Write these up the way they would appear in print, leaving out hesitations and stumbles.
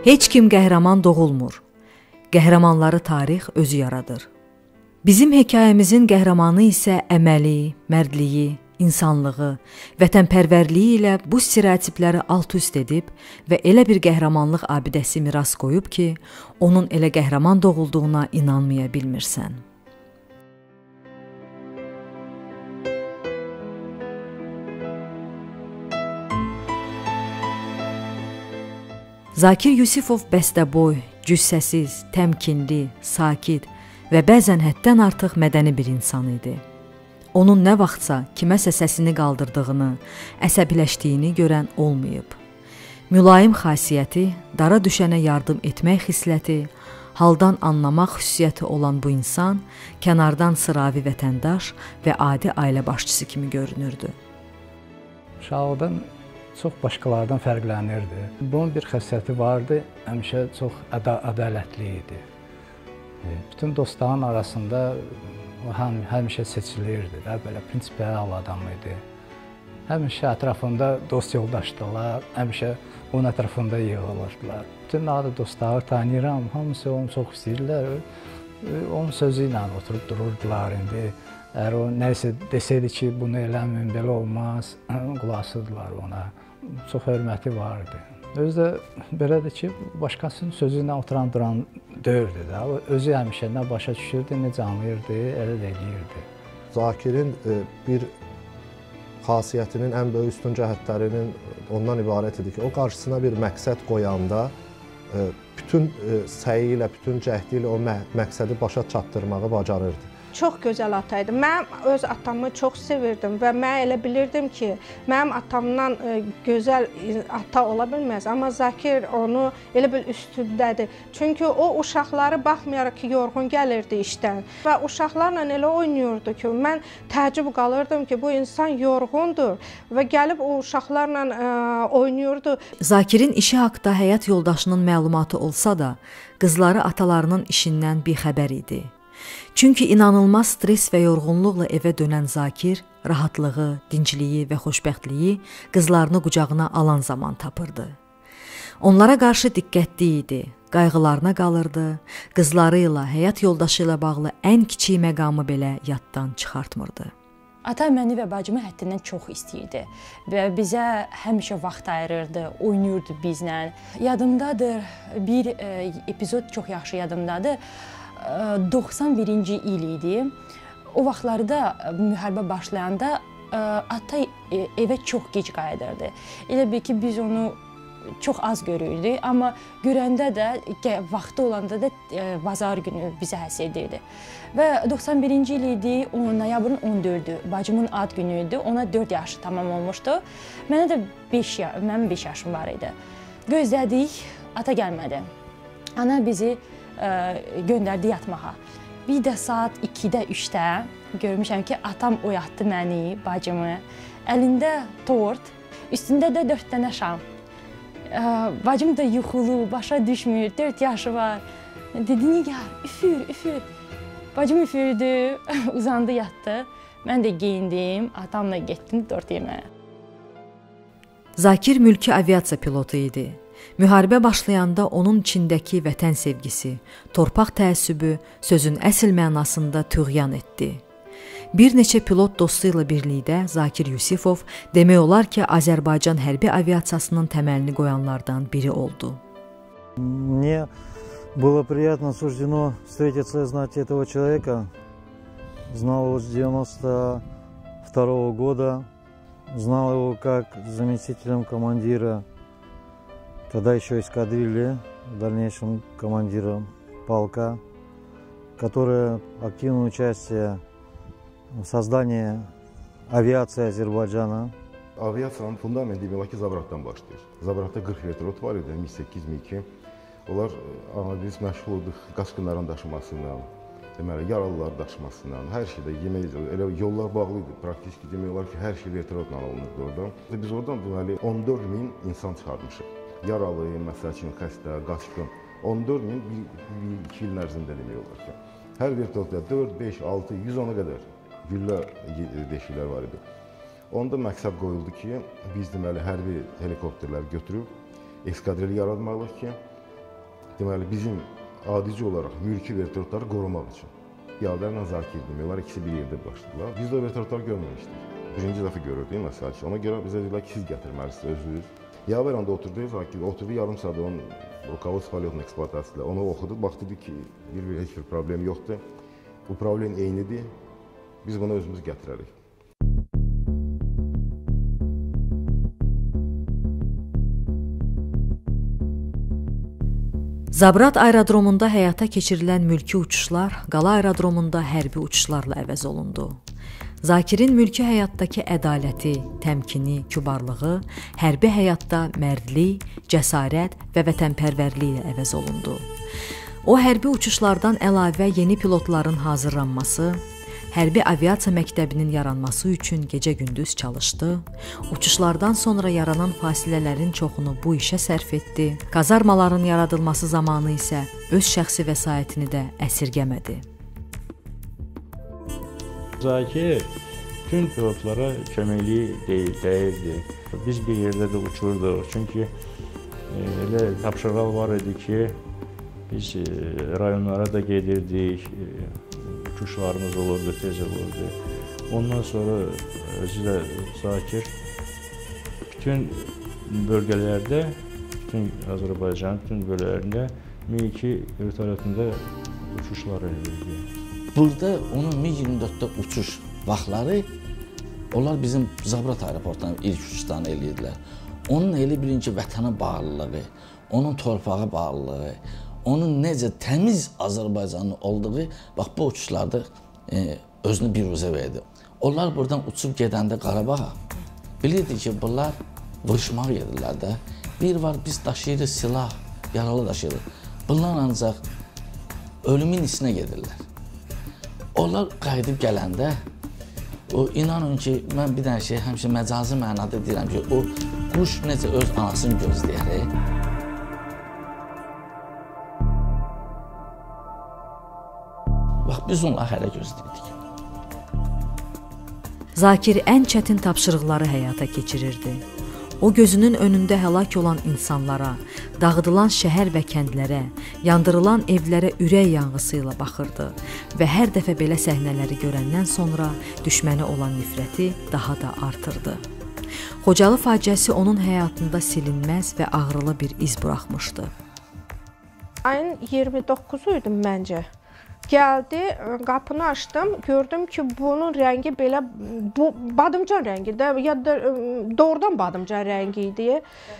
Heç kim qəhrəman doğulmur. Qəhrəmanları tarix özü yaradır. Bizim hekayəmizin qəhrəmanı isə əməli, mərdliyi, insanlığı, vətənpərvərliyi ilə bu stereotipləri alt-üst edib və elə bir qəhrəmanlıq abidəsi miras qoyub ki, onun elə qəhrəman doğulduğuna inanmaya bilmirsən. Zakir Yusifov bəstəboy, cüssəsiz, təmkinli, sakit və bəzən həddən artıq mədəni bir insan idi. Onun nə vaxtsa kiməsə səsini qaldırdığını, əsəbiləşdiyini görən olmayıb. Mülayim xasiyyəti, dara düşənə yardım etmək xisləti, haldan anlamaq xüsusiyyəti olan bu insan kənardan sıravi vətəndaş və adi ailə başçısı kimi görünürdü. Uşaqlıqdan çox başqalardan fərqlənirdi. Bunun bir xəssiyyəti vardı, həmişə çox ədalətli idi. Bütün dostların arasında həmişə seçilirdi, belə prinsipiyel adam idi. Həmişə ətrafında dost yoldaşdılar, həmişə onun ətrafında yığılırdılar. Bütün adı dostları tanıyıram, hamısı onu çox istəyirlər. Onun sözü ilə oturub dururdular indi. Əgər o nəsə desəydi ki, bunu eləməyin, belə olmaz, qulaq asırdılar ona. Çox hörməti vardı. Özü də belədir ki, başqasının sözü ilə oturan-duran döyürdü də. Özü həmişə nə başa düşürdü, necə anlayırdı, elə də eləyirdi. Zakirin bir xasiyyətinin ən böyük üstün cəhətlərinin ondan ibarət idi ki, o qarşısına bir məqsəd qoyanda bütün səyi ilə, bütün cəhdi ilə o məqsədi başa çatdırmağı bacarırdı. Çox gözəl ata idi. Mən öz atamı çox sevirdim və mən elə bilirdim ki, mənim atamdan gözəl ata ola bilməz. Amma Zakir onu elə bil üstündədir. Çünki o uşaqları baxmayaraq ki, yorğun gəlirdi işdən və uşaqlarla elə oynayırdı ki, mən təəccüb qalırdım ki, bu insan yorğundur və gəlib o uşaqlarla oynayırdı. Zakirin işi haqda həyat yoldaşının məlumatı olsa da, qızları atalarının işindən bixəbər idi. Çünki inanılmaz stres və yorğunluqla evə dönən Zakir rahatlığı, dincliyi və xoşbəxtliyi qızlarını qucağına alan zaman tapırdı. Onlara qarşı diqqətli idi, qayğılarına qalırdı, qızları ilə, həyat yoldaşı ilə bağlı ən kiçik məqamı belə yaddan çıxartmırdı. Ata məni və bacımı həddindən çox istəyirdi və bizə həmişə vaxt ayırırdı, oynayırdı bizlə. Yadımdadır, bir epizod çox yaxşı yadımdadır. 91-ci il idi. O vaxtlarda müharibə başlayanda ata evə çox gec qayıdırdı. Elə bil ki, biz onu çox az görürdük, amma görəndə də, vaxtı olanda da bazar günü bizə həsr edirdi. Və 91-ci il idi, noyabrın 14-ü, bacımın ad günü idi, ona 4 yaşı tamam olmuşdu. Mənə də 5 yaşım var idi. Gözlədik, ata gəlmədi. Ana bizi göndərdi yatmağa. Bir də saat 2-də, 3-də görmüşəm ki, atam oyatdı məni, bacımı. Əlində tort, üstündə də 4 dənə şam. Bacım da yuxulu, başa düşmür, 4 yaşı var. Dedi, Nigar, üfür, üfür. Bacım üfürdü, uzandı, yatdı. Mən də geyindim, atamla getdim tort yeməyə. Zakir mülki aviasiya pilotu idi. Müharibə başlayanda onun içindəki vətən sevgisi, torpaq təəssübü sözün əsl mənasında tüğyan etdi. Bir neçə pilot dostu ilə birlikdə Zakir Yusifov demək olar ki, Azərbaycan hərbi aviasiyasının təməlini qoyanlardan biri oldu. Мне было приятно суждено встретиться и знать этого человека. Знал его с 92-го года, знал его как заместителем командира, тогда еще эскадрильи, в дальнейшем командира полка, которая активное участие в sozdanии aviasiya Azərbaycana. Aviasiyanın fundamenti demək olar ki, Zabratdan başlayır. Zabratda 40 vertolyot var idi, Mi-8, Mi-2. Onlar biz məşğul olduq qaçqınların daşımasıyla, deməli, yaralılar daşımasıyla, hər şeydə yemək, elə yollar bağlı idi. Praktiki demək olar ki, hər şey vertolyotla alınırdı oradan. Biz oradan deməli 14.000 insan çıxarmışıq. Yaralı, məsəl üçün xəstə, qaçqın. 14.000 bir-iki il ərzində demək olar ki. Hər vertolyotda 4, 5, 6, 110-a qədər güllə deşiklər var idi. Onda məqsəd qoyuldu ki, biz deməli hərbi helikopterləri götürüb eskadrili yaratmalıyıq ki, deməli bizim adici olaraq mülki vertolyotları qorumaq üçün Yavərlə Zakir demək, onlar ikisi bir yerdə başladılar. Biz də o vertolyotları görməmişdik. Birinci dəfə görürdük məsəl üçün. Ona görə bizə dedilər ki, siz gətirməlisiniz özünüz. Yavər anda oturdu, Zakir oturdu yarım saat onun rukovodstvo полетной eksploatasiyasıyla onu oxudu. Bax dedi ki, heç bir problem yoxdur. Bu problem eynidir. Biz bunu özümüz gətirərik. Zabrat aerodromunda həyata keçirilən mülki uçuşlar qala aerodromunda hərbi uçuşlarla əvəz olundu. Zakirin mülki həyatdakı ədaləti, təmkini, kübarlığı hərbi həyatda mərdlik, cəsarət və vətənpərvərliyi ilə əvəz olundu. O hərbi uçuşlardan əlavə yeni pilotların hazırlanması, hərbi aviasiya məktəbinin yaranması üçün gecə-gündüz çalışdı. Uçuşlardan sonra yaranan fasilələrin çoxunu bu işə sərf etdi. Kazarmaların yaradılması zamanı isə öz şəxsi vəsaitini də əsirgəmədi. Zakir bütün pilotlara köməkliyi dəyirdi. Biz bir yerdə də uçurduq. Çünki elə tapşırıqlar var idi ki, biz rayonlara da gedirdik. Uçuşlarımız olurdu, tez olurdu. Ondan sonra özü də Zakir bütün bölgələrdə, bütün Azərbaycanın bütün bölgələrində MiG vertolyotunda uçuşlar edirdi. Burada onun MiG-24'də uçuş vaxtları, onlar bizim Zabrat aeroportundan ilk uçuşlarını eləyirdilər. Onun elə bilin ki, vətənə bağlılığı, onun torpağa bağlılığı, onun necə təmiz Azərbaycanlı olduğu, bax bu uçuşlarda özünü biruzə verdi. Onlar buradan uçub gedəndə Qarabağa, bilirdi ki, bunlar vuruşmaq yedirlər də. Bir var, biz daşıyırıq silah, yaralı daşıyırıq. Bunlar ancaq ölümün içinə gedirlər. Onlar qayıdıb gələndə, inanın ki, mən bir dənə şey həmişə məcazi mənada deyirəm ki, o quş necə öz anasını gözləyər. Bax, biz onları hələ gözləyirdik. Zakir ən çətin tapşırıqları həyata keçirirdi. O gözünün önündə həlak olan insanlara, dağıdılan şəhər və kəndlərə, yandırılan evlərə ürək yanğısı ilə baxırdı və hər dəfə belə səhnələri görəndən sonra düşməni olan nifrəti daha da artırdı. Xocalı faciəsi onun həyatında silinməz və ağrılı bir iz buraxmışdı. Ayın 29-u idi məncə. Gəldi, qapını açdım, gördüm ki, bunun rəngi belə, bu badımcan rəngi də, ya da doğrudan badımcan rəngi idi.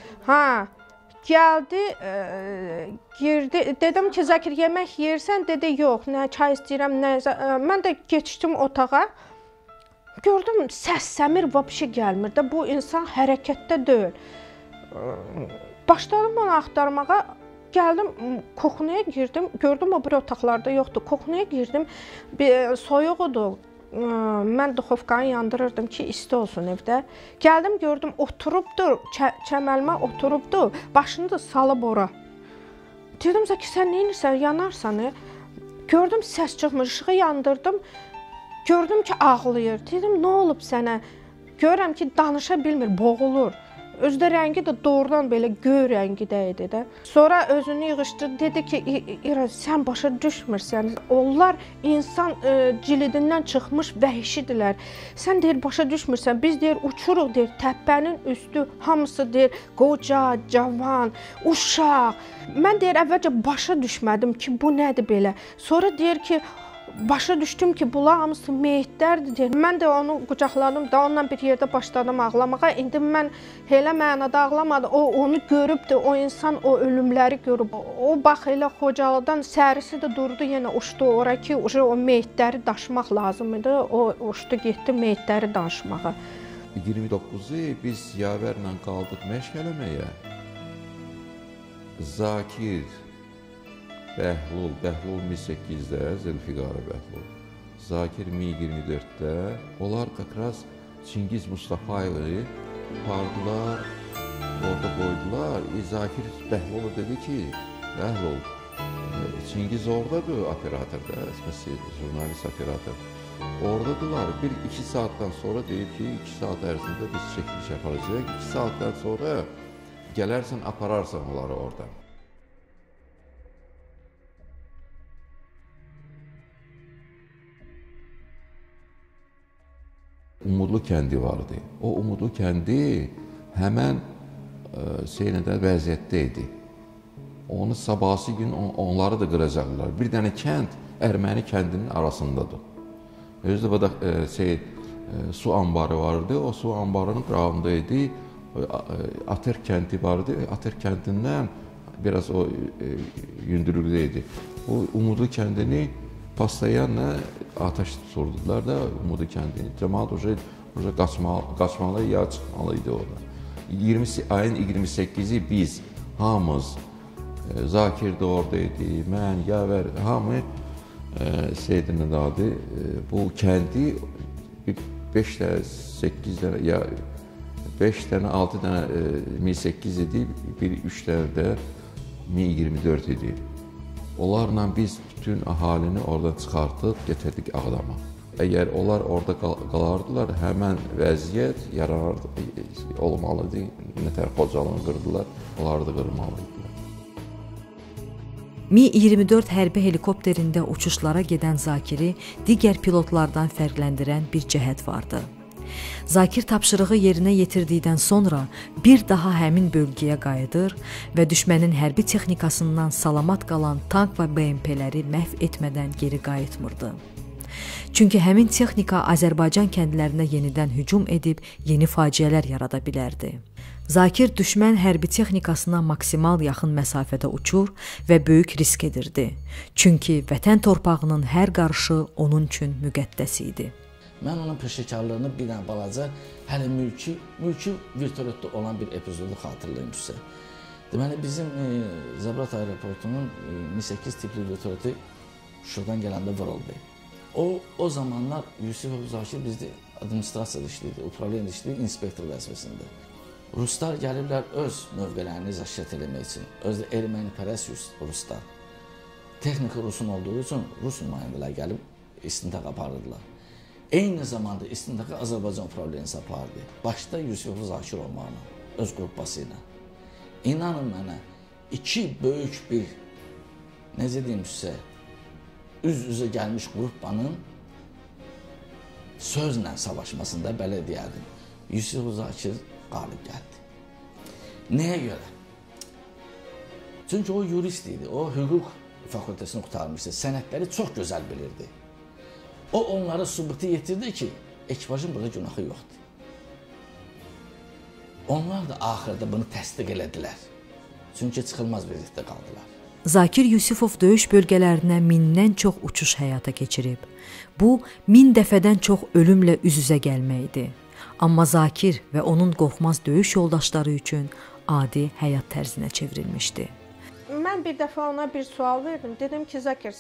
Gəldi, girdi, dedim ki, Zakir, yemək yeyirsən? Dedi, yox, nə çay istəyirəm, nə... Mən də geçdim otağa, gördüm, səs-səmir vəbşi gəlmir də, bu insan hərəkətdə deyil. Başladım onu axtarmağa. Gəldim, koxunaya girdim, gördüm o bir otaqlarda yoxdur. Koxunaya girdim, soyuqdur. Mən duxovkanı yandırırdım ki, isti olsun evdə. Gəldim, gördüm, oturubdur, çəməlimə oturubdur, başını da salıb ora. Dedim ki, sən neyinirsən, yanarsan? Gördüm, səs çıxmır, işığı yandırdım. Gördüm ki, ağlayır. Dedim, nə olub sənə? Görürəm ki, danışa bilmir, boğulur. Özdə rəngi də doğrudan belə göy rəngidə idi də. Sonra özünü yığışdırdı, dedi ki, İra, sən başa düşmürsən. Onlar insan cilidindən çıxmış vəhşidirlər. Sən deyir, başa düşmürsən. Biz deyir, uçuruq deyir, təpənin üstü hamısı deyir, qoca, cavan, uşaq. Mən deyir, əvvəlcə başa düşmədim ki, bu nədir belə. Sonra deyir ki, başa düşdüm ki, bunlar hamısı meyitlərdir deyir. Mən də onu qucaqladım da, onunla bir yerdə başladım ağlamağa. İndi mən elə mənada ağlamadım. O onu görübdür, o insan o ölümləri görüb. O bax elə Xocalıdan sərisi də durdu, yenə uçdu ora ki, o meyitləri daşımaq lazım idi. O uçdu getdi meyitləri daşımağa. 29-u biz Yavərlə qaldıq məşq eləməyə. Zakir, Bəhlul 1800-də, Zülfiqarə Bəhlul, Zakir MiG-24-də, onlar qaqraz Çingiz Mustafayevi pardılar, orada qoydular. Zakir Bəhlulu dedi ki, Bəhlul, Çingiz oradadır, operatorda, jurnalist operator. Oradadılar, 1-2 saatdan sonra deyir ki, 2 saat ərzində biz çəkiliş aparacaq, 2 saatdan sonra gələrsən, apararsan onları oradan. Umudlu kəndi vardı. O Umudlu kəndi həmən Seynədə vəziyyətdə idi. Onu sabahsı gün onları da qıracaqlar. Bir dənə kənd Erməni kəndinin arasındadır. Özü də su anbarı vardı. O su anbarının qırağında idi. Ater kəndi vardı. Ater kəndindən biraz o yündürlükdə idi. O Umudlu kəndini pastayanla ateş tuturdular da Umudlu kəndini. Cəmaat qaçmalı ya çıxmalı idi orada. Ayın 28-i biz hamımız, Zakir də oradaydı, mən, Yavər, hamı Seydinə dadı. Bu kəndi 5 dənə, 8 dənə, ya 5 dənə, 6 dənə 1008 idi, bir 3 dənə də 1024 idi. Onlarla biz bütün əhalini oradan çıxartıb getirdik Ağdama. Əgər onlar orada qalardılar, həmən vəziyyət olmalıdır. Nətər Xocalını qırdılar, onları da qırmalıydılar. Mi-24 hərbi helikopterində uçuşlara gedən Zakiri digər pilotlardan fərqləndirən bir cəhət vardı. Zakir tapşırığı yerinə yetirdikdən sonra bir daha həmin bölgəyə qayıdır və düşmənin hərbi texnikasından salamat qalan tank və BMP-ləri məhv etmədən geri qayıtmırdı. Çünki həmin texnika Azərbaycan kəndlərinə yenidən hücum edib yeni faciələr yarada bilərdi. Zakir düşmən hərbi texnikasına maksimal yaxın məsafədə uçur və böyük risk edirdi. Çünki vətən torpağının hər qarışı onun üçün müqəddəs idi. Mən onun peşəkarlığını bir dənə balaca, hələ mülki vertolyotda olan bir epizodu xatırlayım sizə. Deməli, bizim Zabrat aeroportunun Mi-8 tipli vertolyotu Şuradan gələndə vuruldu. O zamanlar Yusifov Zakir bizdə administrasiyada işləyirdi, upravleniya işləyirdi, inspektor vəzifəsində. Ruslar gəliblər öz mövqələrini zəşət eləmək üçün, özdə ermənipərəst Ruslar. Texnika Rusun olduğu üçün Rus nümayəndələr gəlib istintaq aparırdılar. Eyni zamanda istintaqa Azərbaycan upravleniyası apardı. Başda Yusifov Zakir olmaqla, öz qrupbası ilə. İnanın mənə, iki böyük bir, necə deyim sizə, üz-üzə gəlmiş qrupbanın sözlə savaşmasında belə deyərdim. Yusifov Zakir qalib gəldi. Nəyə görə? Çünki o yurist idi, o hüquq fakültəsini qurtarmışdı, sənədləri çox gözəl bilirdi. O onlara sübutu yetirdi ki, ekipajın burada günahı yoxdur. Onlar da axırda bunu təsdiq elədilər. Çünki çıxılmaz vəziyyətdə qaldılar. Zakir Yusifov döyüş bölgələrinə 1000-dən çox uçuş həyata keçirib. Bu, 1000 dəfədən çox ölümlə üz-üzə gəlməkdir. Amma Zakir və onun qorxmaz döyüş yoldaşları üçün adi həyat tərzinə çevrilmişdi. Mən bir dəfə ona bir sual verdim. Dedim ki, Zakir,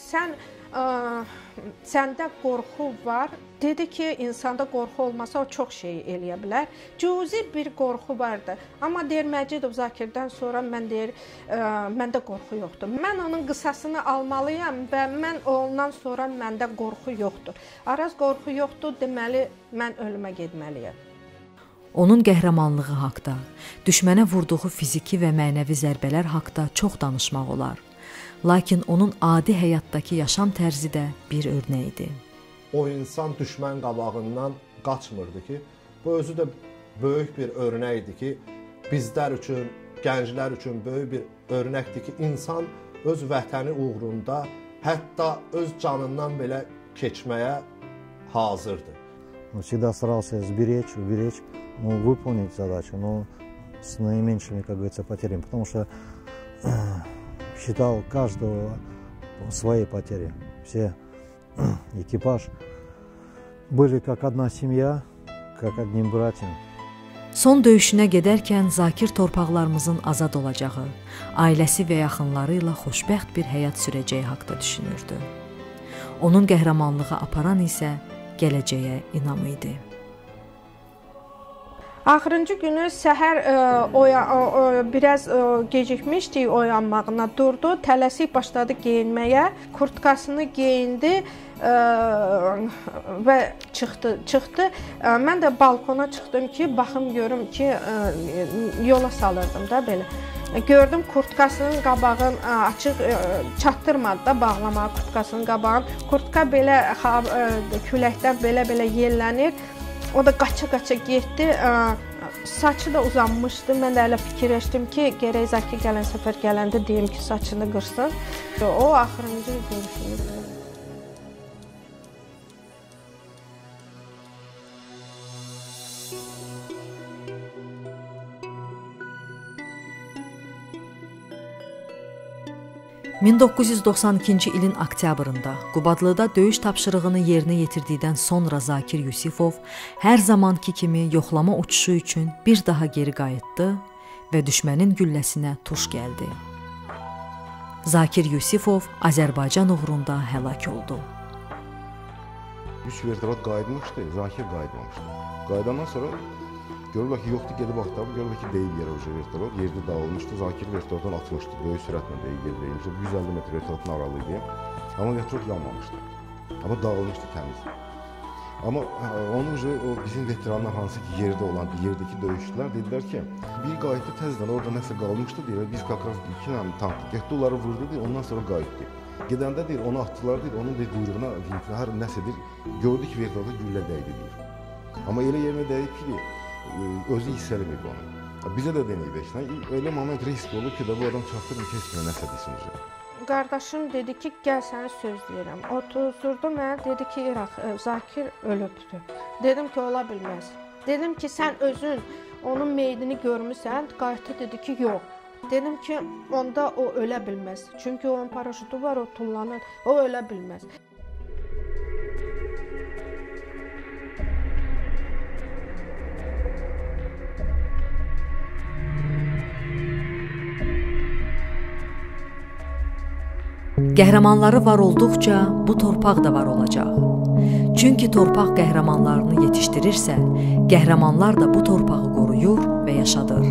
səndə qorxu var. Dedi ki, insanda qorxu olmasa o çox şey eləyə bilər. Cüzi bir qorxu vardı. Amma deyir, Məcidov Zakirdən sonra məndə qorxu yoxdur. Mən onun qısasını almalıyam və ondan sonra məndə qorxu yoxdur. Araz qorxu yoxdur, deməli, mən ölümə getməliyəm. Onun qəhrəmanlığı haqda, düşmənə vurduğu fiziki və mənəvi zərbələr haqda çox danışmaq olar. Lakin onun adi həyatdakı yaşam tərzi də bir örnək idi. O insan düşmən qabağından qaçmırdı ki, bu özü də böyük bir örnəkdir ki, bizlər üçün, gənclər üçün böyük bir örnəkdir ki, insan öz vətəni uğrunda hətta öz canından belə keçməyə hazırdır. Он всегда старался уберечь, выполнить задачу, но с наименьшими, как говорится, потерями, потому что считал каждого своей потери. Все экипаж были как одна семья, как одним братьям. Son döyüşünə gedərkən Zakir torpaqlarımızın azad olacağı, ailəsi və yaxınları ilə xoşbəxt bir həyat sürəcəyi haqda düşünürdü. Onun qəhrəmanlığı aparan isə gələcəyə inam idi. Axırıncı günü səhər biraz gecikmişdik oyanmağına, durdu, tələsik başladı geyinməyə, kurtkasını geyindi və çıxdı. Mən də balkona çıxdım ki, baxım görüm ki, yola salırdım da belə. Gördüm kurtkasının qabağını açıq, çatdırmadı da bağlamağa kurtkasının qabağını. Kurtka belə küləkdən belə yellənir. O da qaça-qaça getdi. Saçı da uzanmışdı. Mən də elə fikirləşdim ki, gərək Zakir gələn səfər gələndə deyim ki, saçını qırsın. O axırıncı görüşümüzdür. ...1992-ci ilin oktyabrında Qubadlıda döyüş tapşırığını yerinə yetirdikdən sonra Zakir Yusifov hər zamanki kimi yoxlama uçuşu üçün bir daha geri qayıtdı və düşmənin gülləsinə tuş gəldi. Zakir Yusifov Azərbaycan uğrunda həlak oldu. 3 vertolyot qayıtmışdı, Zakir qayıtmamışdı. Qayıdandan sonra görürlər ki, yoxdur, gedib axtarıb, görürlər ki, deyib yerə vertolyot, yerdə dağılmışdı. Zakir vertolyotdan atmışdı, böyük sürətlə deyib yerdə. 150 metr vertolyotun aralı idi. Amma vertolyot yanmamışdı. Amma dağılmışdı təmiz. Amma onun o bizim veteranlar hansı ki yerdə olan, yerdəki döyüşçülər dedilər ki, bir qayıtdı təzədən orada nəsə qalmışdı deyir. Biz kakraz 2 dənə tank getdi, onları vurdu deyir, ondan sonra qayıtdı. Gedəndə deyir, onu atdılar deyir, onun deyir quyruğuna, vintinə hər nəsə deyir, gördü ki vertolyota güllə dəydi deyir. Amma elə yerinə dəyib ki, özü hiss eləməyib onu. Bizə də denəyib heç nə. Elə moment risk olur ki, bu adam çatdırmır ki, heç nə nəsə desin. Qardaşım dedi ki, gəl sənə söz deyirəm. Oturdurdu mənə, dedi ki, Zakir ölübdür. Dedim ki, ola bilməz. Dedim ki, sən özün onun meydini görmüsən, qayıtdı dedi ki, yox. Dedim ki, onda o ölə bilməz. Çünki onun paraşütü var, o tullanır, o ölə bilməz. Qəhrəmanları var olduqca bu torpaq da var olacaq. Çünki torpaq qəhrəmanlarını yetişdirirsə, qəhrəmanlar da bu torpağı qoruyur və yaşadır.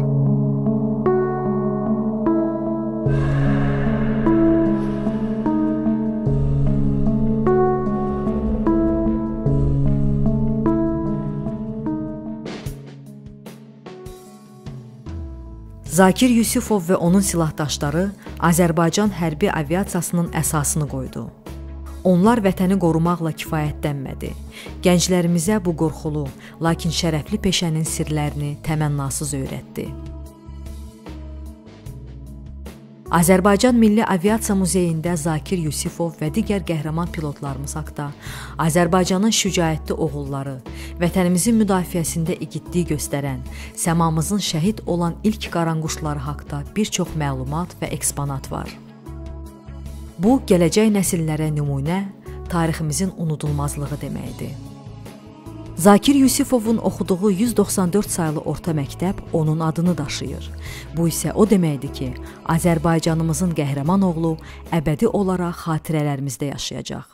Zakir Yusifov və onun silahdaşları Azərbaycan hərbi aviasiyasının əsasını qoydu. Onlar vətəni qorumaqla kifayətlənmədi. Gənclərimizə bu qorxulu, lakin şərəfli peşənin sirlərini təmənnasız öyrətdi. Azərbaycan Milli Aviasiya Muzeyində Zakir Yusifov və digər qəhrəman pilotlarımız haqda, Azərbaycanın şücaətli oğulları, vətənimizin müdafiəsində igidlik göstərən, səmamızın şəhid olan ilk qaranquşları haqda bir çox məlumat və eksponat var. Bu, gələcək nəsillərə nümunə, tariximizin unudulmazlığı deməkdir. Zakir Yusifovun oxuduğu 194 saylı orta məktəb onun adını daşıyır. Bu isə o deməkdir ki, Azərbaycanımızın qəhrəman oğlu əbədi olaraq xatirələrimizdə yaşayacaq.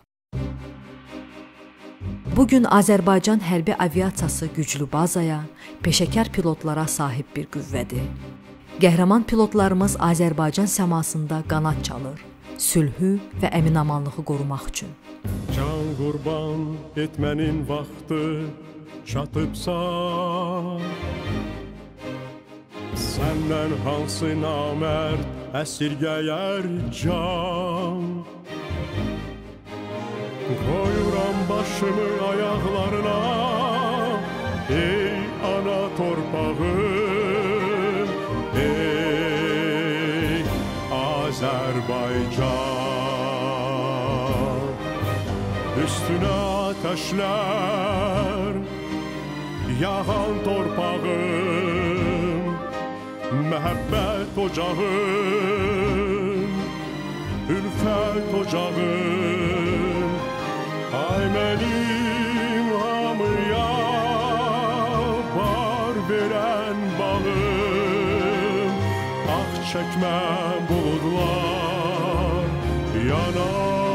Bugün Azərbaycan hərbi aviasiyası güclü bazaya, peşəkar pilotlara sahib bir qüvvədir. Qəhrəman pilotlarımız Azərbaycan səmasında qanad çalır, sülhü və əminamanlığı qorumaq üçün. Can qurban etmənin vaxtı çatıbsa, səndən hansı namərd əsirgəyər can? Qoyuram başımı ayaqlarına, ey ana torpağım, ey Azərbaycan. Üstünə ateşlər yağan torpağım, məhəbbət ocağım, ülfət ocağım. Ay mənim hamıya bar verən bağım, ah çəkmə buludlar yanar.